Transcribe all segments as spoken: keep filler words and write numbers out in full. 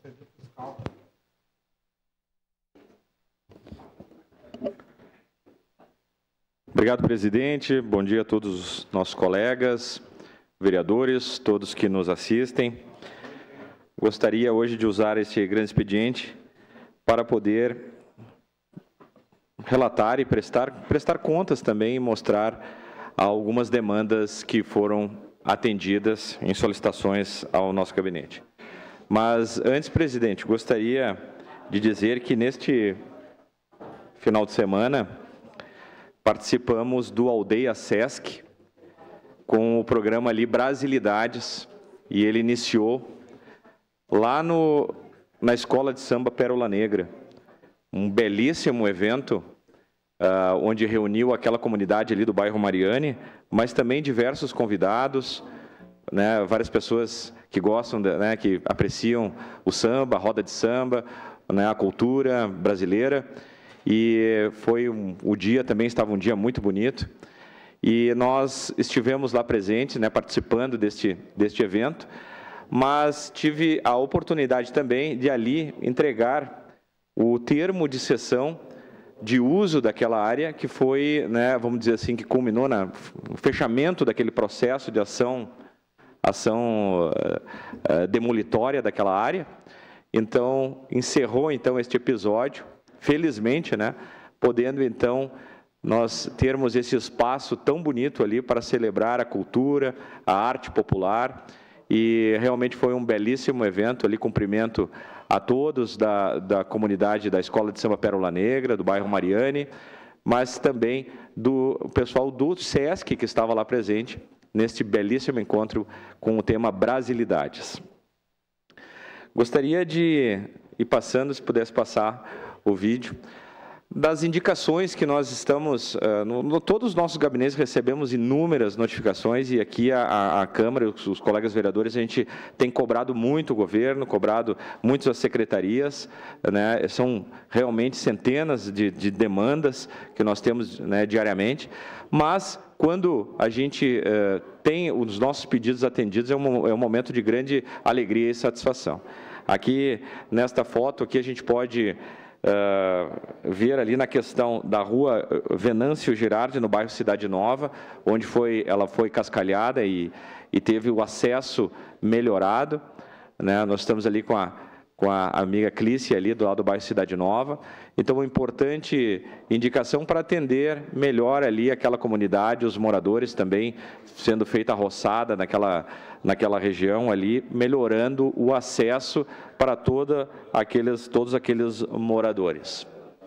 Obrigado, presidente. Bom dia a todos os nossos colegas, vereadores, todos que nos assistem. Gostaria hoje de usar este grande expediente para poder relatar e prestar, prestar contas também e mostrar algumas demandas que foram atendidas em solicitações ao nosso gabinete. Mas, antes, presidente, gostaria de dizer que neste final de semana participamos do Aldeia Sesc com o programa ali Brasilidades, e ele iniciou lá no, na Escola de Samba Pérola Negra, um belíssimo evento uh, onde reuniu aquela comunidade ali do bairro Mariane, mas também diversos convidados, né, várias pessoas que gostam, de, né, que apreciam o samba, a roda de samba, né, a cultura brasileira. E foi um, o dia também estava um dia muito bonito. E nós estivemos lá presentes, né, participando deste, deste evento, mas tive a oportunidade também de ali entregar o termo de cessão de uso daquela área, que foi, né, vamos dizer assim, que culminou na, no fechamento daquele processo de ação, ação uh, uh, demolitória daquela área. Então, encerrou então este episódio, felizmente, né, podendo então nós termos esse espaço tão bonito ali para celebrar a cultura, a arte popular, e realmente foi um belíssimo evento ali. Cumprimento a todos da, da comunidade da Escola de Samba Pérola Negra, do bairro Mariane, mas também do pessoal do Sesc que estava lá presente neste belíssimo encontro com o tema Brasilidades. Gostaria de ir passando, se pudesse passar o vídeo, das indicações que nós estamos, uh, no, no, todos os nossos gabinetes recebemos inúmeras notificações, e aqui a, a, a Câmara, os, os colegas vereadores, a gente tem cobrado muito o governo, cobrado muito as secretarias, né, são realmente centenas de, de demandas que nós temos, né, diariamente, mas quando a gente uh, tem os nossos pedidos atendidos, é um, é um momento de grande alegria e satisfação. Aqui, nesta foto, aqui a gente pode Uh, ver ali na questão da rua Venâncio Girardi, no bairro Cidade Nova, onde foi, ela foi cascalhada e, e teve o acesso melhorado, né? Nós estamos ali com a, com a amiga Clícia ali do lado do bairro Cidade Nova. Então, uma importante indicação para atender melhor ali aquela comunidade, os moradores também, sendo feita a roçada naquela, naquela região ali, melhorando o acesso para toda aqueles, todos aqueles moradores.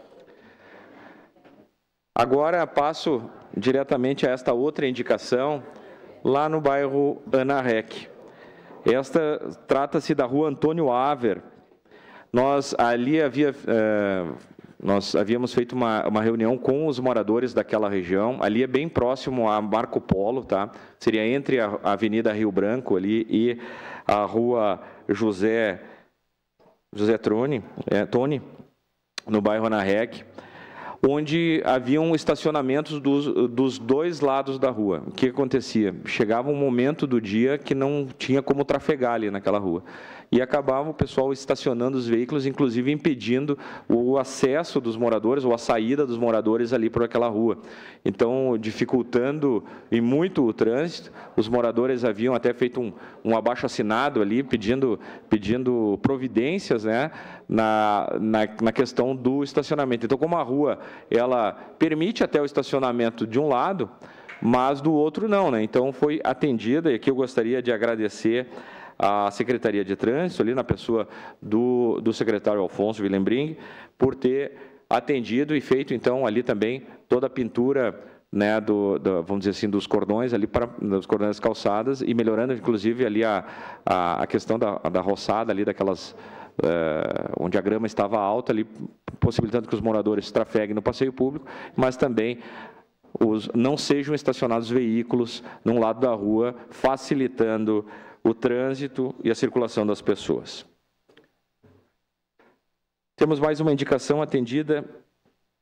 Agora passo diretamente a esta outra indicação, lá no bairro Ana Rec. Esta trata-se da rua Antônio Aver. Nós ali havia, eh, nós havíamos feito uma, uma reunião com os moradores daquela região. Ali é bem próximo a Marco Polo, tá? Seria entre a Avenida Rio Branco ali e a rua José José Trone, é, Tony, no bairro Ana Rec, onde haviam estacionamentos dos, dos dois lados da rua. O que acontecia? Chegava um momento do dia que não tinha como trafegar ali naquela rua. E acabava o pessoal estacionando os veículos, inclusive impedindo o acesso dos moradores, ou a saída dos moradores ali por aquela rua. Então, dificultando e muito o trânsito, os moradores haviam até feito um, um abaixo-assinado ali, pedindo, pedindo providências, né, na, na, na questão do estacionamento. Então, como a rua ela permite até o estacionamento de um lado, mas do outro não, né? Então, foi atendida, e aqui eu gostaria de agradecer a Secretaria de Trânsito, ali na pessoa do, do secretário Alfonso Willembring, por ter atendido e feito, então, ali também toda a pintura, né, do, do, vamos dizer assim, dos cordões, ali para, dos cordões das calçadas, e melhorando, inclusive, ali a, a, a questão da, da roçada, ali daquelas, uh, onde a grama estava alta, ali, possibilitando que os moradores trafeguem no passeio público, mas também os, não sejam estacionados veículos num lado da rua, facilitando o trânsito e a circulação das pessoas. Temos mais uma indicação atendida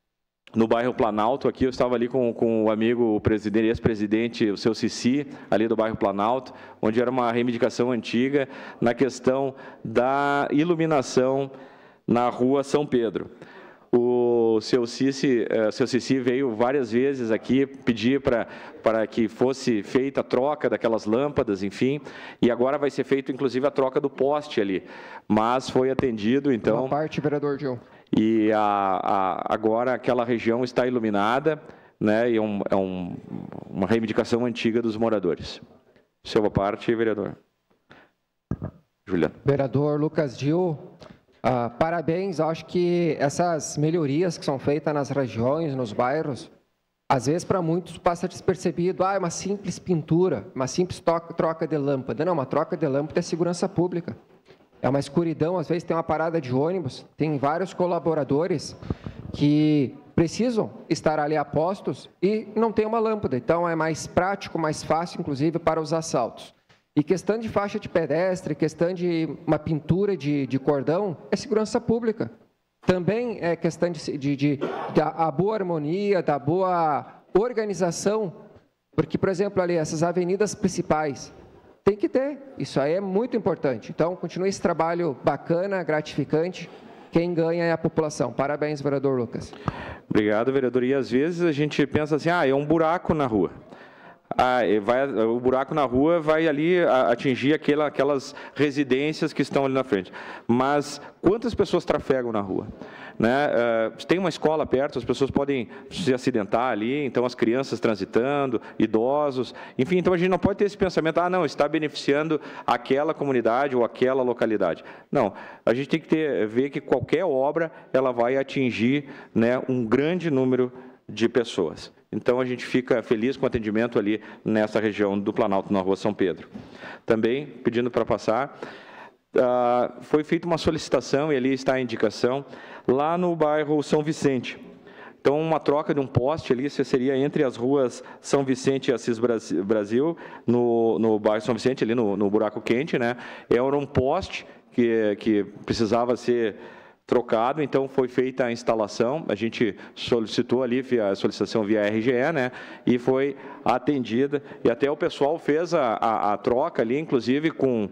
no bairro Planalto, aqui eu estava ali com, com o amigo, o presidente, ex-presidente, o seu Cici, ali do bairro Planalto, onde era uma reivindicação antiga na questão da iluminação na rua São Pedro. O seu Cici, uh, seu Cici veio várias vezes aqui pedir para para que fosse feita a troca daquelas lâmpadas, enfim, e agora vai ser feito, inclusive, a troca do poste ali, mas foi atendido, então... Uma parte, vereador Gil. E a, a, agora aquela região está iluminada, né, e é, um, é um, uma reivindicação antiga dos moradores. Sua parte, vereador. Juliano. Vereador Lucas Gil, uh, parabéns. Acho que essas melhorias que são feitas nas regiões, nos bairros, às vezes para muitos passa despercebido. Ah, é uma simples pintura, uma simples troca de lâmpada. Não, uma troca de lâmpada é segurança pública. É uma escuridão, às vezes tem uma parada de ônibus, tem vários colaboradores que precisam estar ali a postos e não tem uma lâmpada. Então, é mais prático, mais fácil, inclusive, para os assaltos. E questão de faixa de pedestre, questão de uma pintura de, de cordão, é segurança pública. Também é questão de, de, de, da boa harmonia, da boa organização, porque, por exemplo, ali, essas avenidas principais, tem que ter, isso aí é muito importante. Então, continue esse trabalho bacana, gratificante. Quem ganha é a população. Parabéns, vereador Lucas. Obrigado, vereador. E às vezes a gente pensa assim, ah, é um buraco na rua. Ah, vai, o buraco na rua vai ali atingir aquela, aquelas residências que estão ali na frente. Mas quantas pessoas trafegam na rua? Né? Uh, tem uma escola perto, as pessoas podem se acidentar ali, então as crianças transitando, idosos, enfim, então a gente não pode ter esse pensamento, ah, não, está beneficiando aquela comunidade ou aquela localidade. Não, a gente tem que ter, ver que qualquer obra, ela vai atingir, né, um grande número de pessoas. Então, a gente fica feliz com o atendimento ali nessa região do Planalto, na rua São Pedro. Também, pedindo para passar, uh, foi feita uma solicitação, e ali está a indicação, lá no bairro São Vicente. Então, uma troca de um poste ali, seria entre as ruas São Vicente e Assis Brasil, no, no bairro São Vicente, ali no, no Buraco Quente, né? Era um poste que, que precisava ser trocado, então foi feita a instalação, a gente solicitou ali via a solicitação via R G E, né, e foi atendida, e até o pessoal fez a, a, a troca ali, inclusive com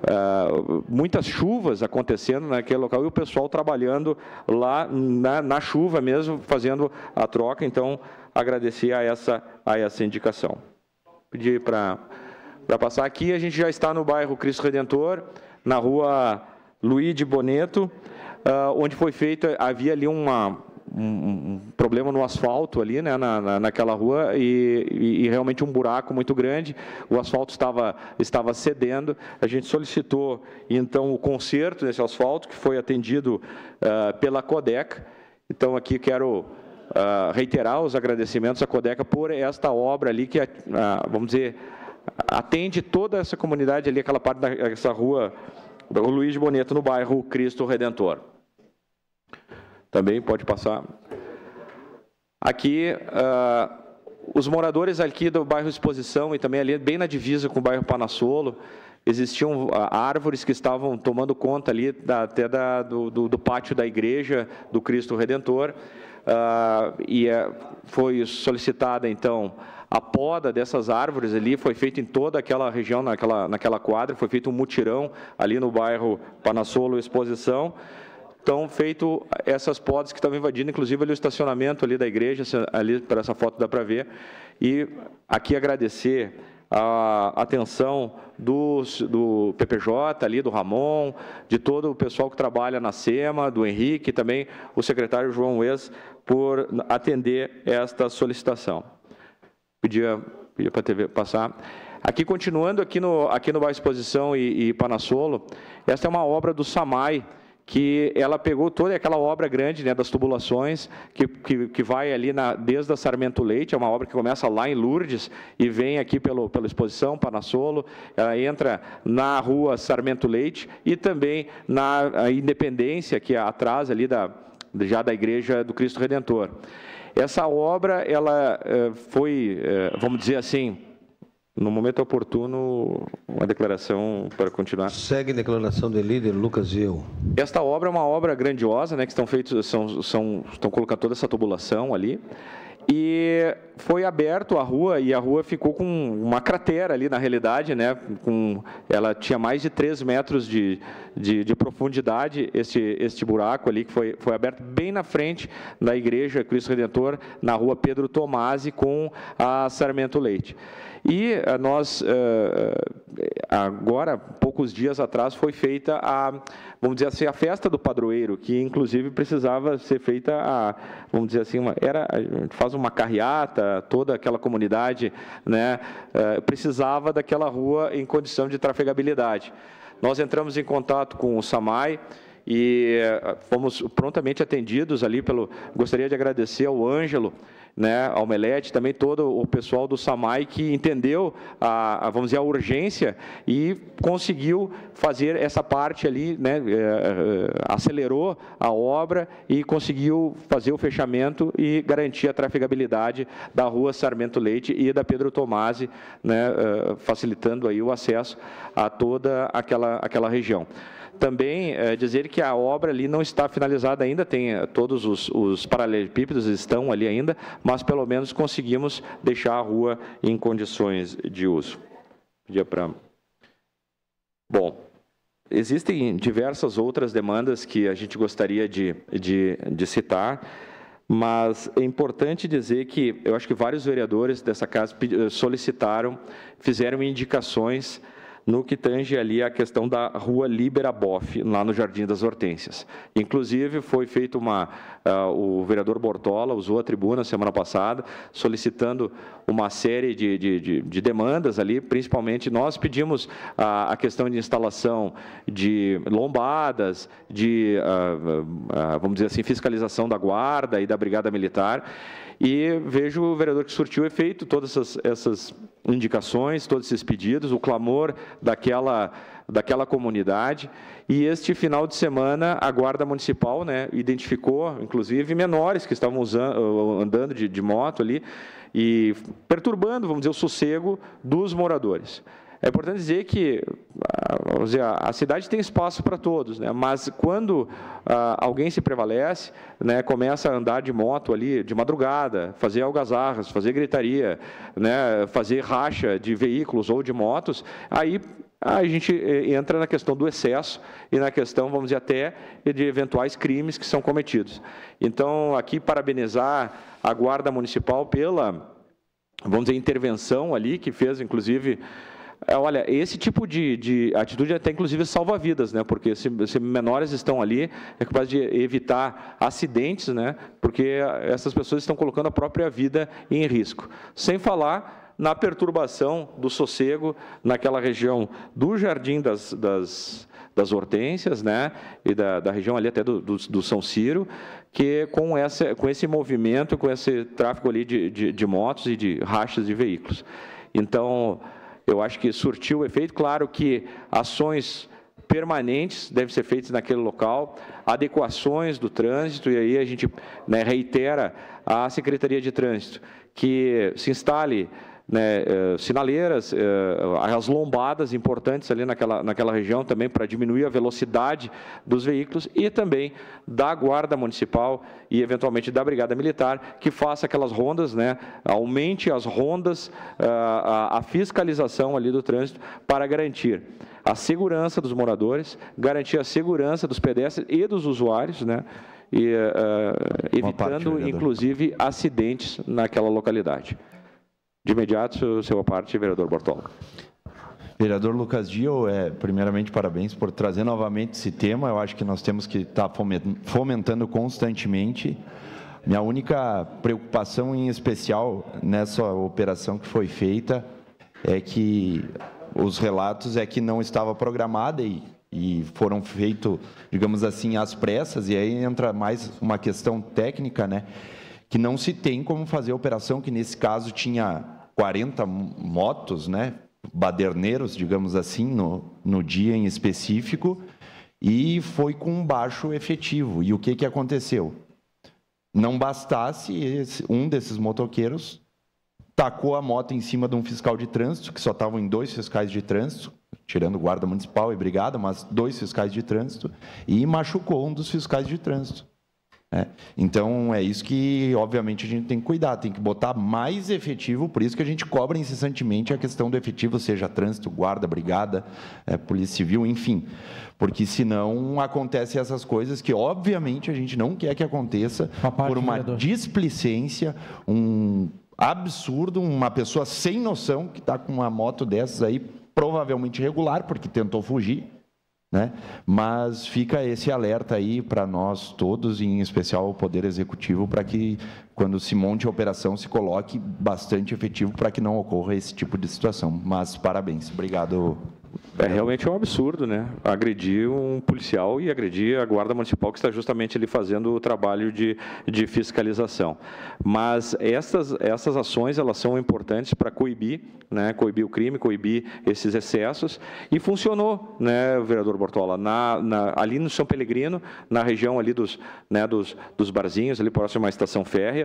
uh, muitas chuvas acontecendo naquele local, e o pessoal trabalhando lá na, na chuva mesmo, fazendo a troca, então agradecer a essa, a essa indicação. Pedir para passar aqui, a gente já está no bairro Cristo Redentor, na rua Luiz de Boneto, Uh, onde foi feita, havia ali uma, um, um problema no asfalto ali, né, na, na, naquela rua, e, e, e realmente um buraco muito grande, o asfalto estava, estava cedendo, a gente solicitou, então, o conserto desse asfalto, que foi atendido uh, pela Codeca. Então, aqui quero uh, reiterar os agradecimentos à Codeca por esta obra ali, que, uh, vamos dizer, atende toda essa comunidade ali, aquela parte dessa rua, o Luiz de Boneto, no bairro Cristo Redentor. Também pode passar. Aqui, uh, os moradores aqui do bairro Exposição e também ali, bem na divisa com o bairro Panassolo, existiam uh, árvores que estavam tomando conta ali da, até da, do, do, do pátio da igreja do Cristo Redentor, uh, e uh, foi solicitada, então, a poda dessas árvores ali, foi feita em toda aquela região, naquela, naquela quadra, foi feito um mutirão ali no bairro Panassolo Exposição. Então, feito essas podas que estavam invadindo, inclusive ali o estacionamento ali da igreja, ali para essa foto dá para ver. E aqui agradecer a atenção do, do P P J, ali, do Ramon, de todo o pessoal que trabalha na SEMA, do Henrique, e também o secretário João Wes, por atender esta solicitação. Pedia, pedia para a T V passar. Aqui, continuando aqui no, aqui no bairro Exposição e, e Panassolo, esta é uma obra do SAMAI, que ela pegou toda aquela obra grande, né, das tubulações, que, que, que vai ali na, desde a Sarmento Leite, é uma obra que começa lá em Lourdes e vem aqui pelo, pela Exposição, Panassolo, ela entra na rua Sarmento Leite e também na Independência, que é atrás ali da, já da Igreja do Cristo Redentor. Essa obra, ela foi, vamos dizer assim, no momento oportuno, uma declaração para continuar. Segue a declaração do líder Lucas Gio. Esta obra é uma obra grandiosa, né, que estão feitos, são, são, estão colocando toda essa tubulação ali. E foi aberto a rua, e a rua ficou com uma cratera ali, na realidade, né? Com, ela tinha mais de três metros de, de, de profundidade, este, este buraco ali, que foi, foi aberto bem na frente da Igreja Cristo Redentor, na rua Pedro Tomasi, com a Sarmento Leite. E nós, agora, poucos dias atrás, foi feita a, vamos dizer assim, a festa do padroeiro, que inclusive precisava ser feita, a, vamos dizer assim, uma, era, a gente faz uma carreata, toda aquela comunidade, né, precisava daquela rua em condição de trafegabilidade. Nós entramos em contato com o SAMAI, e fomos prontamente atendidos ali pelo... Gostaria de agradecer ao Ângelo, né, ao Melete, também todo o pessoal do SAMAI, que entendeu a, a, vamos dizer, a urgência e conseguiu fazer essa parte ali, né, é, é, acelerou a obra e conseguiu fazer o fechamento e garantir a trafegabilidade da rua Sarmento Leite e da Pedro Tomasi, né, é, facilitando aí o acesso a toda aquela, aquela região. Também é, dizer que a obra ali não está finalizada ainda, tem todos os, os paralelepípedos estão ali ainda, mas pelo menos conseguimos deixar a rua em condições de uso. Pedia para... Bom, existem diversas outras demandas que a gente gostaria de, de, de citar, mas é importante dizer que eu acho que vários vereadores dessa casa solicitaram, fizeram indicações no que tange ali a questão da rua Libera Boff, lá no Jardim das Hortênsias. Inclusive, foi feito uma... Uh, o vereador Bortola usou a tribuna semana passada, solicitando uma série de, de, de, de demandas ali, principalmente nós pedimos a, a questão de instalação de lombadas, de, uh, uh, vamos dizer assim, fiscalização da guarda e da Brigada Militar, e vejo o vereador que surtiu efeito, todas essas, essas indicações, todos esses pedidos, o clamor daquela, daquela comunidade. E este final de semana, a Guarda Municipal, né, identificou, inclusive, menores que estavam usando, andando de, de moto ali e perturbando, vamos dizer, o sossego dos moradores. É importante dizer que vamos dizer, a cidade tem espaço para todos, né? Mas quando ah, alguém se prevalece, né, começa a andar de moto ali de madrugada, fazer algazarras, fazer gritaria, né, fazer racha de veículos ou de motos, aí a gente entra na questão do excesso e na questão, vamos dizer, até de eventuais crimes que são cometidos. Então, aqui, parabenizar a Guarda Municipal pela, vamos dizer, intervenção ali, que fez, inclusive... Olha, esse tipo de, de atitude até, inclusive, salva vidas, né? Porque se, se menores estão ali, é capaz de evitar acidentes, né? Porque essas pessoas estão colocando a própria vida em risco. Sem falar na perturbação do sossego naquela região do Jardim das, das, das Hortênsias, né? E da, da região ali até do, do, do São Ciro, que com, essa, com esse movimento, com esse tráfego ali de, de, de motos e de rachas de veículos. Então... eu acho que surtiu o efeito. Claro que ações permanentes devem ser feitas naquele local, adequações do trânsito, e aí a gente, né, reitera à Secretaria de Trânsito que se instale, né, sinaleiras, as lombadas importantes ali naquela, naquela região também para diminuir a velocidade dos veículos, e também da Guarda Municipal e, eventualmente, da Brigada Militar, que faça aquelas rondas, né, aumente as rondas, a, a fiscalização ali do trânsito para garantir a segurança dos moradores, garantir a segurança dos pedestres e dos usuários, né, e, uh, evitando, parte, inclusive, acidentes naquela localidade. De imediato, seu parte, vereador Bortola. Vereador Lucas Gio, é, primeiramente, parabéns por trazer novamente esse tema. Eu acho que nós temos que estar fomentando constantemente. Minha única preocupação, em especial, nessa operação que foi feita, é que os relatos é que não estava programada e, e foram feitos, digamos assim, às pressas, e aí entra mais uma questão técnica, né? Que não se tem como fazer a operação, que nesse caso tinha quarenta motos, né, baderneiros, digamos assim, no, no dia em específico, e foi com baixo efetivo. E o que, que aconteceu? Não bastasse esse, um desses motoqueiros tacou a moto em cima de um fiscal de trânsito, que só estavam em dois fiscais de trânsito, tirando guarda municipal e brigada, mas dois fiscais de trânsito, e machucou um dos fiscais de trânsito. É. Então, é isso que, obviamente, a gente tem que cuidar, tem que botar mais efetivo, por isso que a gente cobra incessantemente a questão do efetivo, seja trânsito, guarda, brigada, é, polícia civil, enfim, porque senão acontecem essas coisas que, obviamente, a gente não quer que aconteça por uma displicência, um absurdo, uma pessoa sem noção que está com uma moto dessas aí, provavelmente irregular, porque tentou fugir, né? Mas fica esse alerta aí para nós todos, em especial o Poder Executivo, para que, quando se monte a operação, se coloque bastante efetivo para que não ocorra esse tipo de situação. Mas, parabéns. Obrigado. É realmente um absurdo, né? Agredir um policial e agredir a Guarda Municipal, que está justamente ali fazendo o trabalho de, de fiscalização. Mas essas, essas ações, elas são importantes para coibir, né? Coibir o crime, coibir esses excessos, e funcionou, né, vereador Bortola, na, na, ali no São Pelegrino, na região ali dos, né, dos, dos barzinhos, ali próximo à estação férrea,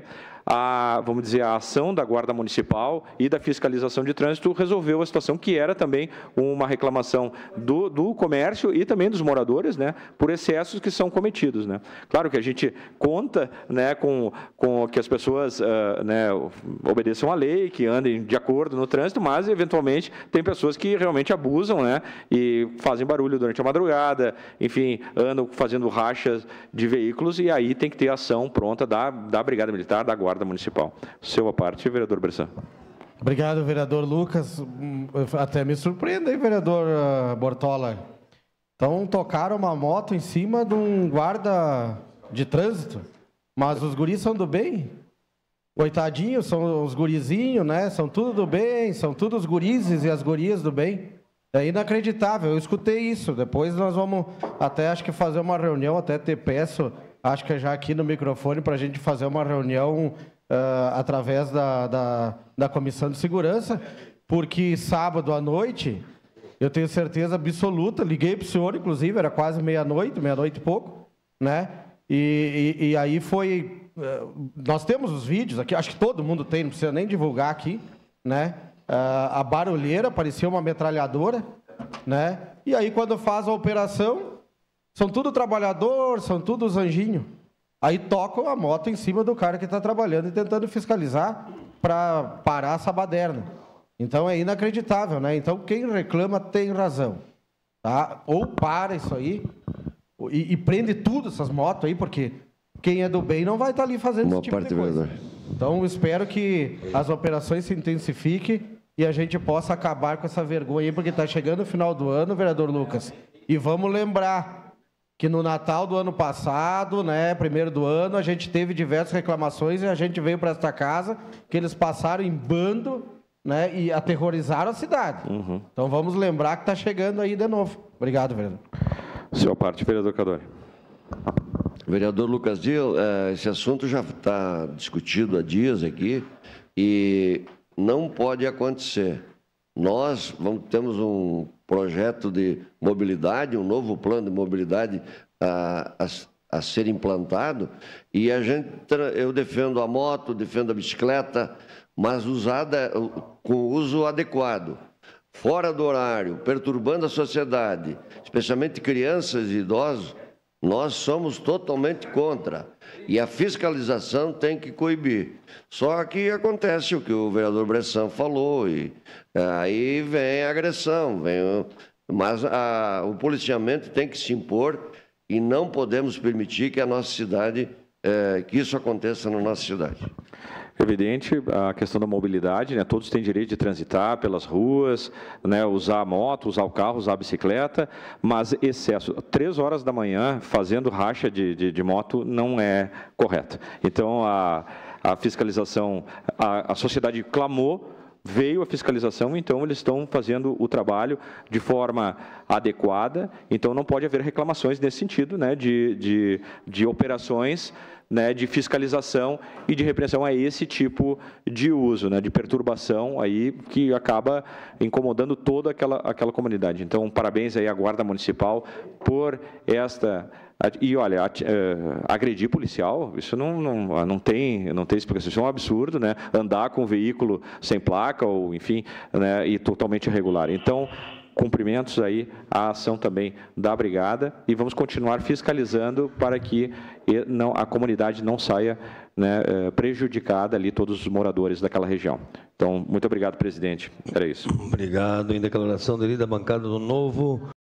a, vamos dizer, a ação da Guarda Municipal e da fiscalização de trânsito resolveu a situação, que era também uma reclamação do, do comércio e também dos moradores, né, por excessos que são cometidos, né. Claro que a gente conta, né, com, com que as pessoas, uh, né, obedeçam à lei, que andem de acordo no trânsito, mas, eventualmente, tem pessoas que realmente abusam, né, e fazem barulho durante a madrugada, enfim, andam fazendo rachas de veículos, e aí tem que ter ação pronta da, da Brigada Militar, da Guarda Municipal. Seu a parte, vereador Bressan. Obrigado, vereador Lucas. Até me surpreende, hein, vereador Bortola? Então, tocaram uma moto em cima de um guarda de trânsito, mas os guris são do bem? Coitadinhos, são os gurizinhos, né? São tudo do bem, são todos os gurizes e as gurias do bem. É inacreditável, eu escutei isso. Depois nós vamos até, acho que, fazer uma reunião, até te peço, acho que já aqui no microfone, para a gente fazer uma reunião uh, através da, da, da Comissão de Segurança, porque sábado à noite, eu tenho certeza absoluta, liguei para o senhor, inclusive, era quase meia-noite, meia-noite e pouco, né? E, e, e aí foi... Uh, nós temos os vídeos aqui, acho que todo mundo tem, não precisa nem divulgar aqui, né? Uh, a barulheira parecia uma metralhadora, né? E aí, quando faz a operação, são tudo trabalhador, são tudo os anjinhos. Aí tocam a moto em cima do cara que está trabalhando e tentando fiscalizar para parar essa baderna. Então, é inacreditável, né? Então, quem reclama tem razão, tá? Ou para isso aí e, e prende tudo essas motos aí, porque quem é do bem não vai estar ali fazendo Boa esse tipo parte, de coisa. vereador. Então, espero que as operações se intensifiquem e a gente possa acabar com essa vergonha aí, porque está chegando o final do ano, vereador Lucas. E vamos lembrar que no Natal do ano passado, né, primeiro do ano, a gente teve diversas reclamações e a gente veio para esta casa, que eles passaram em bando, né, e aterrorizaram a cidade. Uhum. Então, vamos lembrar que está chegando aí de novo. Obrigado, vereador. Sua parte, vereador Cadori. Vereador Lucas Dio, esse assunto já está discutido há dias aqui e não pode acontecer. Nós vamos, temos um projeto de mobilidade, um novo plano de mobilidade a, a, a ser implantado, e a gente, eu defendo a moto, defendo a bicicleta, mas usada com uso adequado, fora do horário, perturbando a sociedade, especialmente crianças e idosos. Nós somos totalmente contra. E a fiscalização tem que coibir. Só que acontece o que o vereador Bressan falou, e aí vem a agressão, vem o... mas a... o policiamento tem que se impor e não podemos permitir que a nossa cidade, é, que isso aconteça na nossa cidade. Evidente, a questão da mobilidade, né? Todos têm direito de transitar pelas ruas, né? Usar a moto, usar o carro, usar a bicicleta, mas excesso. Três horas da manhã, fazendo racha de, de, de moto, não é correto. Então, a, a fiscalização, a, a sociedade clamou, veio a fiscalização, então eles estão fazendo o trabalho de forma adequada, então não pode haver reclamações nesse sentido, né, de, de, de operações né, de fiscalização e de repreensão a esse tipo de uso, né, de perturbação aí que acaba incomodando toda aquela, aquela comunidade. Então, parabéns aí à Guarda Municipal por esta... E, olha, agredir policial, isso não, não, não, tem, não tem explicação, isso é um absurdo, né? Andar com um veículo sem placa, ou enfim, né, e totalmente irregular. Então, cumprimentos aí à ação também da Brigada e vamos continuar fiscalizando para que não, a comunidade não saia, né, prejudicada ali, todos os moradores daquela região. Então, muito obrigado, presidente. Era isso. Obrigado. Em declaração de líder da bancada do Novo.